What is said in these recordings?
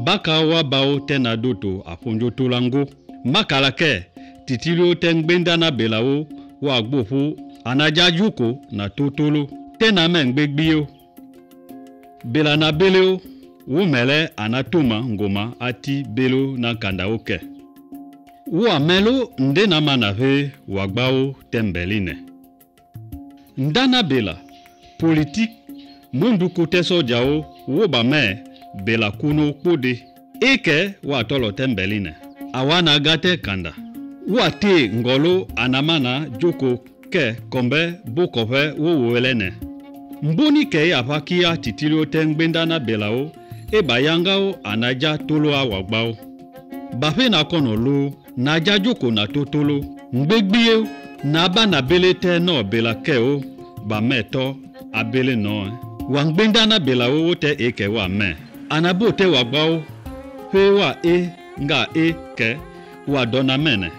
baka wa bao tena doto aponjo tulango makalake titilio tengbenda na belao wa gbofu anajajuko na totolo tena mengbegbiyo bela na beleo wo mele anatuma ngoma ati belo na kandaoke wo amelo nde na manave wagbao tembeline ndana bela politique mundu kote sojao wo ba me bela kuno kpode eke wa tolo tembeline awana gate kanda wa te ngolo anamana joko ke kombe bokofe wo welene mboni ke apakia titilio tengbenda na belao e bayangao anaja tolo awagbao bafe na kono lo naja joko na totolo ngbegbiye na ba na belete no bela keo ba meto abele no wangbenda na belao te eke wa me anabo te wagbao fe wa nga ke wa dona mene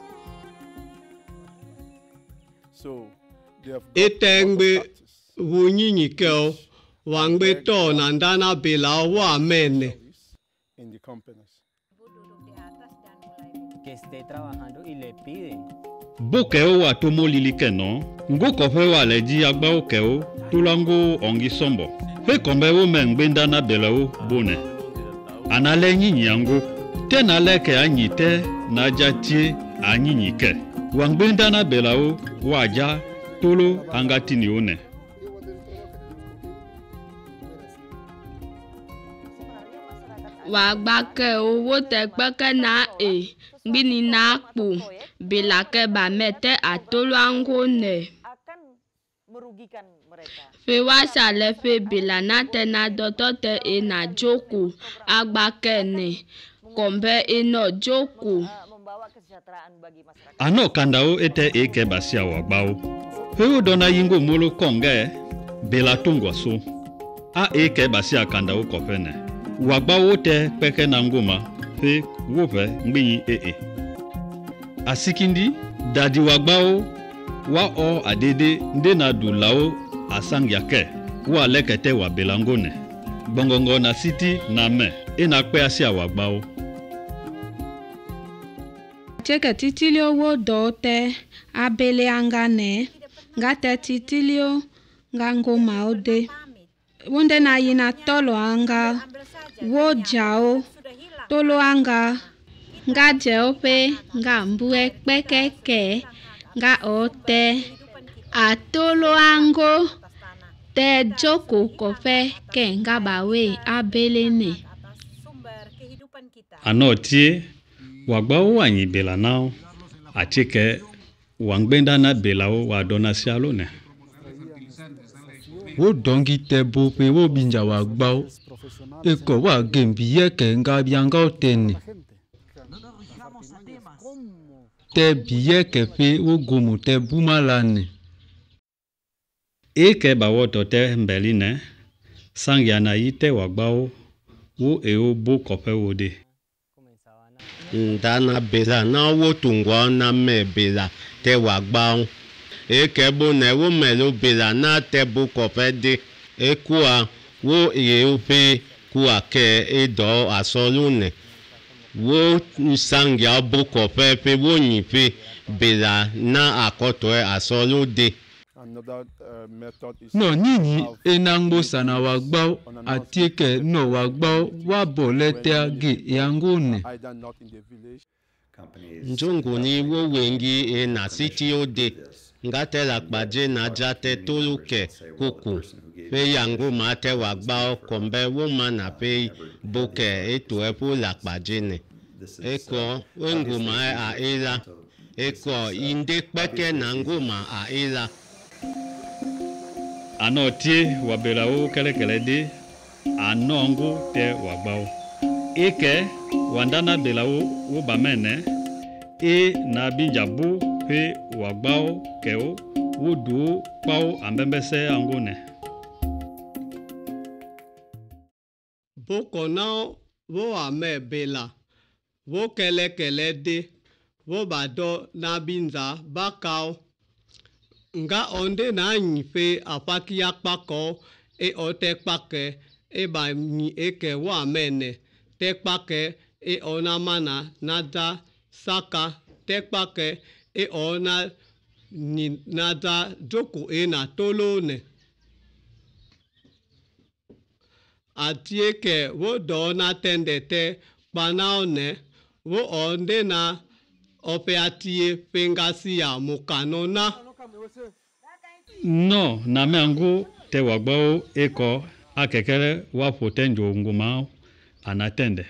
etengbe wunyinyi keo wangbe to na ndana belao wa mene que esté trabajando y le pide. Bokeo wa tomo lilike no, ngo kofe wa leji agbao keo, tulango ongi sombo. Fe kombe wo mengbenda na belao bone. Anale nyinyi ango, te na leke anyite na jatie anyinyike. Wangbenda na belao waja tolo angatini one. Wagbake owo tekpeke na gbini na kpo belake ba mete atolo ango ne fe wasa le fe bela na te na dotote na joko agbake ne kombe eno joko ano kandao ete eke basia wagbao fe dona yingo molo konge bela tongwa so a eke basia kandao kofene wagbao te peke na ngoma fe wofe ngbinyi asikindi dadi wagbao wa o adede nde na du lao asangyake wa lekete wa belangone bongongo na siti na me na kpe asia wagbao cheke titilio wo dote abele angane ngate titilio ngangoma ode wonde na yina tolo anga wo jao tolo anga nga jeope nga mbue kpekeke nga ote atolo ango te joko kofe ke nga bawe abelene anotie wagbao wanyi bela nao achike wangbenda na belao wa donasia lone wo dongi te bo pe wo binja wagbao eko wa gembi yeke nga bianga otene te biye kefe wo gomu te bumalane eke bawoto te mbeline sangyana yite wagbao wo eo bo kope wode ndana bela na wo tungwa na me bela te wagbao eke bo ne wo melo bela na te bo kope de ekua wo eo pe kuwa ke edo asolune wo sangya boko pepe wo nyipe bela na akoto asolo de no nyinyi enangbo sana wagbao atieke no wagbao wa bolete age yangone njongo ni wo wengi na city ode ngatela kpaje na jate toluke koko pe yango mate wagbao kombe wo mana pe boke eto epo la kpaje ne eko ngoma a ela eko inde peke na ngoma a ela anotie wabelao kelekele de anongo te wagbao eke wandana belao wo bamene na binjabu pe wagbao keo wo duo pao ambembese angone boko nao wo ame bela wo kelekele de wo bado na binza bakao nga onde na nyife apakia kpako ote kpake ba nyi eke wo amene tekpake e ona mana nada saka tekpake e ona ni nada joko e na tolone atieke wo dona tendete panaone wo onde na ope atie pengasia mukanona no na mengu te wagbao eko akekere wa potenjo nguma anatende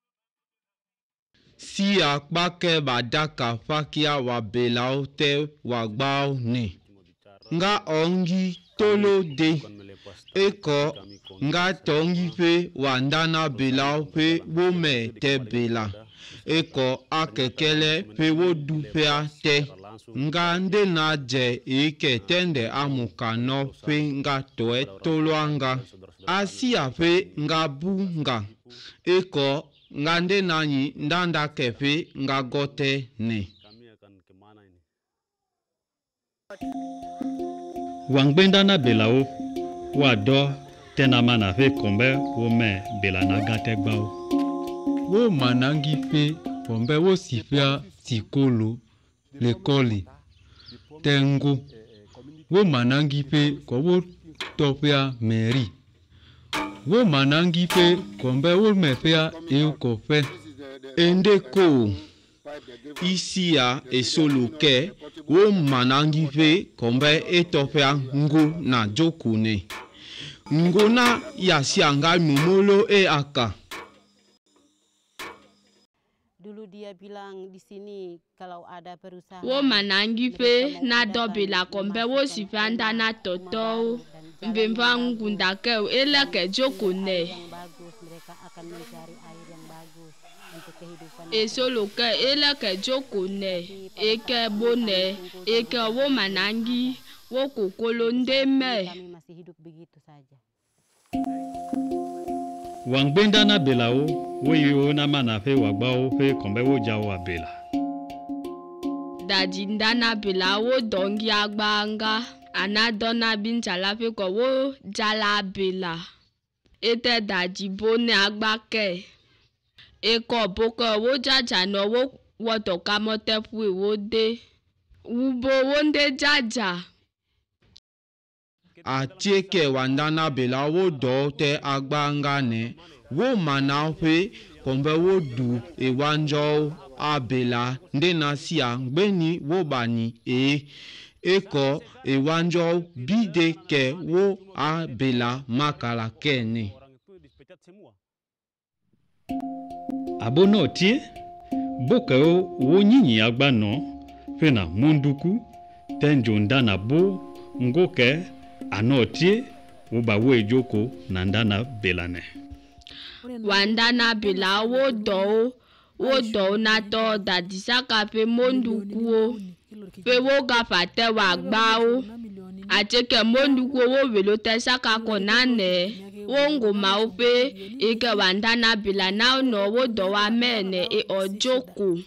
si akpake badaka fakia wa belao te wagbao ni nga ongi tolo de eko nga tongi fe wandana belao fe wome te bela eko akekele fe wodu fe te nga nde na je eke tende amukano fe nga toe toloanga asia fe nga bunga eko nga nde nanyi ndanda kefe nga gote ne wangbenda na belao wa do tena mana fe kombe wo me bela na gate gbao wo manangi fe kombe wo sifia sikolo lekoli tengo wo manangi fe ko wo topia meri wo manangi fe kombe wo mefea eukofe endeko isia esoluke wo manangi fe kombe etopia ngo na jokune ngo na yasianga numolo e aka. Dulu dia bilang di sini kalau ada perusahaan wo manangi fe na dobila kombe wo sifanda na toto mbemba ngunda ke ele ke jokune yang bagus, mereka akan mencari air yang bagus untuk kehidupan. esolo ke ele ke jokune eke bone eke wo manangi wo kokolo ndeme Kami masih hidup begitu saja. wangbenda na belao wo yo na mana fe wagbao fe kombe wo jawo abela daji ndana bela wo dongi agbanga anadona binchala fe ko wo jala bela ete daji bone agbake eko boko wo jaja no wo woto kamote fu wo de ubo wo nde jaja Atieke wandana bela wo do te agbanga ne wo mana fe kombe wo du ewanjo abela nde na sia ngbeni wo bani eko ewanjo bide ke wo abela makala kene abono tie boke wo nyinyi agba no fe na munduku tenjo ndana bo ngoke anotie wo ba wo ejoko na ndana belane wandana bela wo do na to dadisaka pe monduku pe wo gafate wa gbao ateke monduku wo velo te saka konane wo ngoma o pe ike wandana bela na no wo do wa mene e ojoko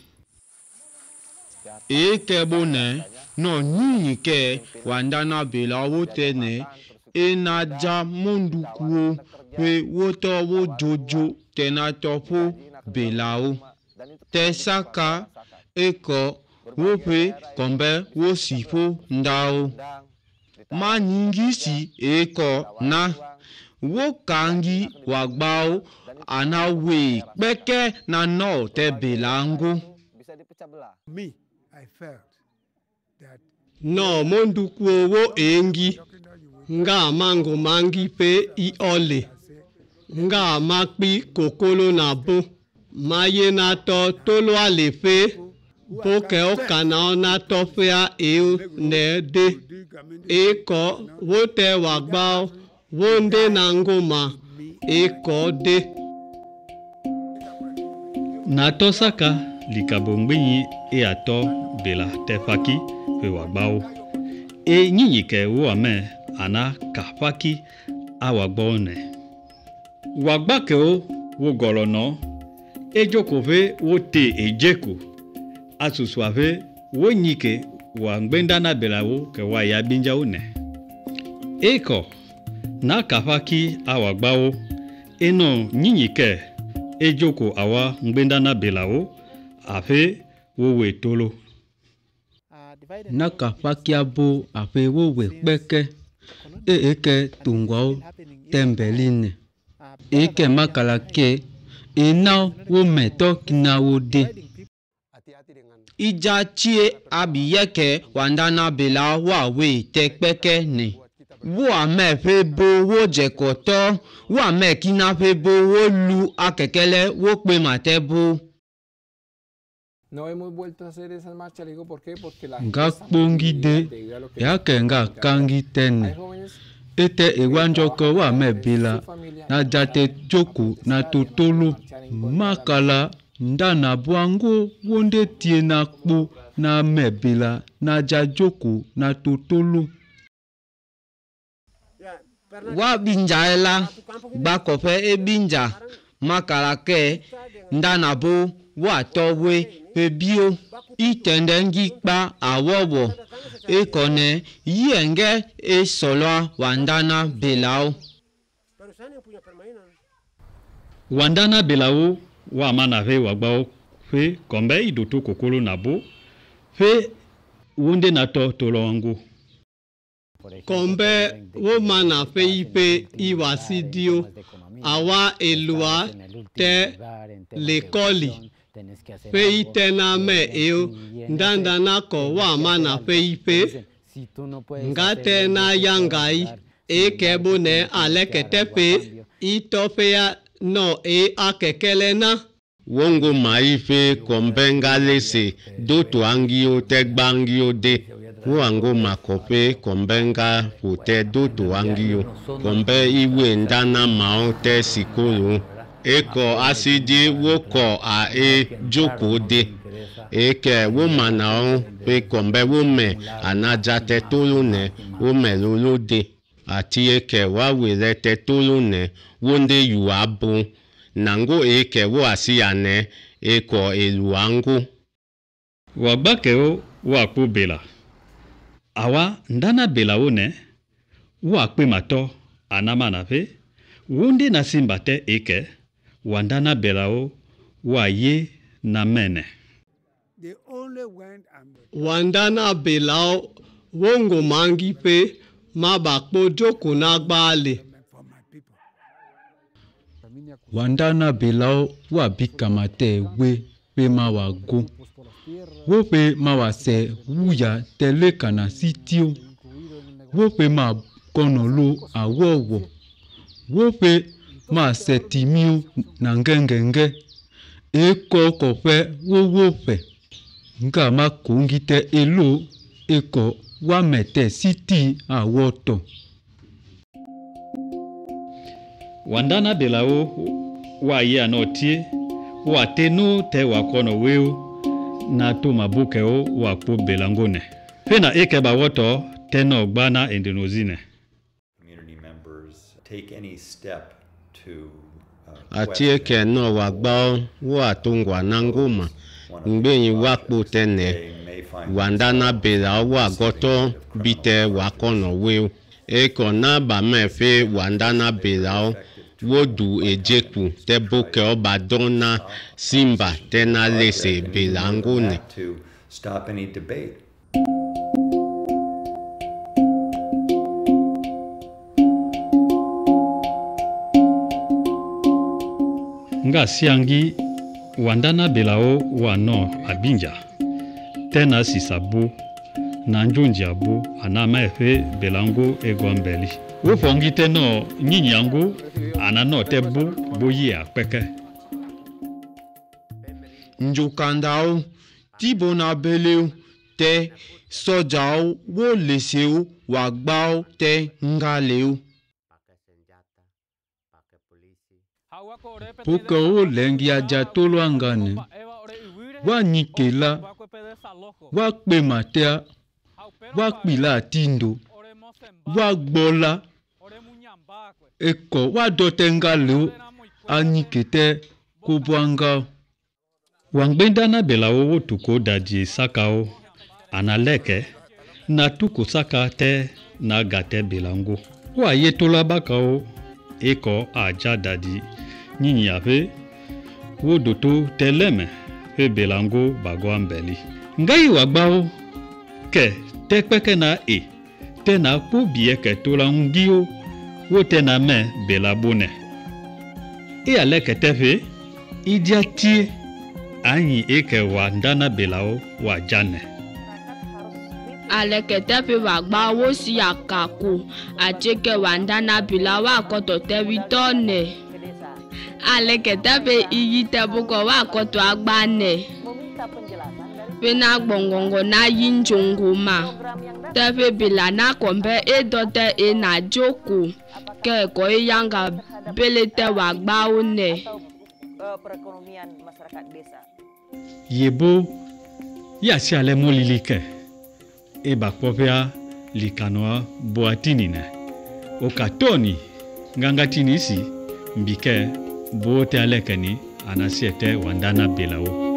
eke bone no nyinyi ke wandana bela wo tene na ja monduku pe wo to wo jojo tena topo belao te saka eko wo pe kombe wo sifo ndao ma nyingisi eko na wo kangi wagbao anawe peke na no te belango Me, I felt that no monduku wo engi nga mango mangi pe I ole nga makpi kokolo na bo maye na to tolo alefe boke okana na to fea eu ne de eko wote wagbao wonde na ngoma eko de na to saka likabo ngbenyi e ato bela tefaki fe wagbao e nyinyi ke wo ame ana kafaki awagbao ne wagbake wo golono ejoko fe wo te ejeko asusu ave wo nyike wa ngbenda na bela wo ke wa ya binja one eko na kafaki awagbao eno nyinyi ke ejoko awa ngbenda na belawo afe wowe tolo. Naka fakia bo afe wowe peke eke tungwao tembeline eke makalake ina wo meto kina wo de ija chie abiyeke wandana bela wa we tekpeke ne wo ame fe bo wo jekoto wo ame kina fe bo wo lu akekele wo pe mate bo. No hemos vuelto a hacer esas marchas, le digo por qué, porque la nga kpongide yake nga kangi tene ete ewanjoko wa mebila na jate joku na totolo makala ndana bwango wonde tie na kpo na mebila na jajoku na totolo wa binja ela bakofe ebinja makala ke ndana bo wa towe ebio itendengi kpa awowo ekone yenge esolo wandana belao Wandana belawo wa mana fe wagbao fe kombe idoto kokolo nabo fe wonde na to tolongo. Kombe wo mana fe ipe iwasidio awa elua te lekoli fe itena me eo ndanda na ko wa mana fe ipe ngate na yangai ekebo ne alekete fe itofea no akekele na wongo maife kombe ngalese doto angio te gbangio de wango makope kombe nga fote doto angio kombe iwe ndana mao te sikolo eko asidi woko a joko de eke wo manao pe kombe wo me anaja te tolo ne wo me lolo de ati eke wa wele te tolo ne wonde yu abo nango eke wo asiane eko eluango Wagbakeo wa kpo bela awa ndana bela one wa kpe mato anama na fe wonde na simbate eke wandana belao wa ye na mene. They only went and wandana belao wongo mangi pe mabakpo joko na gbale for my people. wandana belao wa bikamate we pe mawago wo pe mawase wuya telekana sitio wo pe ma konolo awowo wo pe ma setimio na ngengenge eko kofe wo fe nga ma kongite elo eko wa mete siti awoto Wandana belao wa ye anotie wa tenu te wa kono weo na to mabukeo wa kpo belangone. Fena eke ba woto teno gbana endenozine. Community members take any step to ati eke no wa gbao wo atungwa nangoma ngbenyi wakpo tene wandana bela wa goto bite wakono we eko na ba mefe wandana bela wodu ejeku te boke obadona simba tena lese belangone to stop any debate. Nga siangi wandana belao wa no abinja tena sisabu na njonji abu anama efe belango egombeli wo fongi teno nyinyango anano te bo ye akpeke njokandao tibo na beleo te sojao wo leseo wa gbao te ngaleo poka o lengi aja tolo angane wa nyikela wa kpe matea wa kpila tindo wa gbola eko wa dote ngaleo anyikete kubwanga Wangbenda na belao wo tuko daji sakao analeke na tuko saka te na gate belango wa ye tola bakao eko aja dadi nyinyi afe wo doto teleme he belango bago ambeli ngai wagbao ke tekpeke na tena po bie ke tolangio wo tena me belabone ale ke tefe idiati anyi eke wandana belao wajane Alekete wagba wo si akaku acheke wandana bilawa koto tewitone. Alekete iyite buko wa koto agbane. Pena gbongongo na yinjonguma. Tefe bilana kombe edote na joku. Ke ko yanga belete wagba one. Perekonomian masyarakat desa. Yebo ya si ale molilike. Eba kopea likanoa boatini ne. Okatoni ngangatini si mbike bote alekeni anasiete wandana belao.